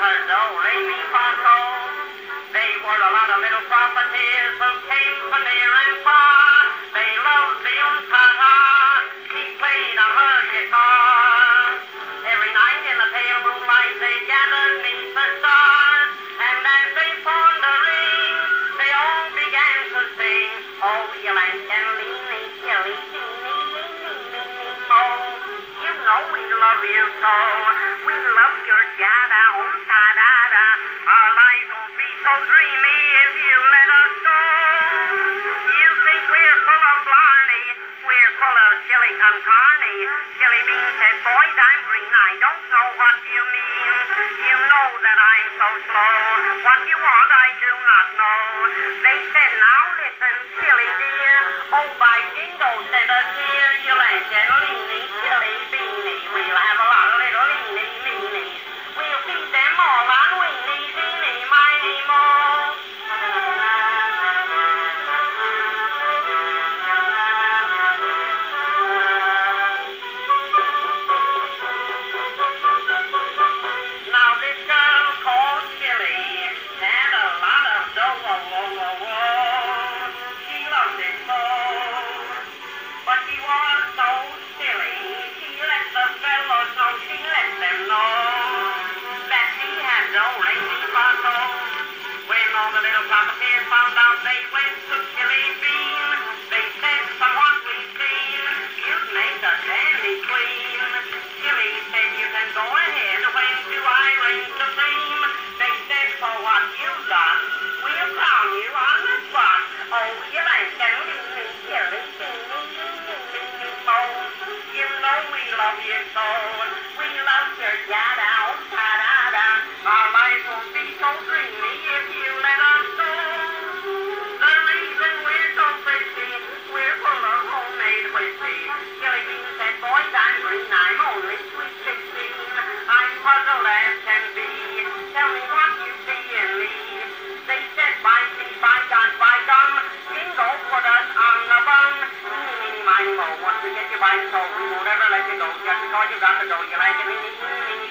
was Do-Re-Mi-Fa-So. They were a lot of little profiteers who came from near and far. They loved the Tata. She played on her guitar. Every night in the pale moonlight they gathered neath the stars. And as they formed a ring, they all began to sing, oh, you like Angelini, Chili, oh, you know we love you so. We love your yada, da-da-da. Our lives will be so dreamy if you let us go. You think we're full of blarney, we're full of chili con carne. Chili Bean said, boys, I'm green, I don't know what you mean. You know that I'm so slow. What you want, I do not know. They said, now listen, Chili dear. Oh, by jingo, send us here. You'll Angelini, Chili Beanie. We'll have a lot of little leanie-leanies. We'll feed them all on weenies, eeny, miny, mo. Now this girl called Chili had a lot of dough. She loved it so, but she was so silly. She let the fellows know, she let them know that she had Do-Re-Mi-Fa-So. When all the little profiteers found out, they went to Chili Bean. They said, from what we've seen, you'd make a dandy queen. Chili said, you can go ahead. When do I reign supreme? They said, for what you've done, we'll crown you on the spot. Oh, you like Angelini, Chili, oh, you know we love you so. We love your yada, da-da-da. Our lives will be so dreamy if you let us go. The reason we're so pretty, we're full of homemade whiskey. Chili Bean said, boys, I'm green, I'm only sweet 16. I'm puzzled as can be. Tell me what you see in me. They said, by sea, by God, by gum, Jingo put us on the bun. Eeny, miny, mo. Once we get you by the soul, we won't ever let you go. Just because you got to go, you like it, eeny,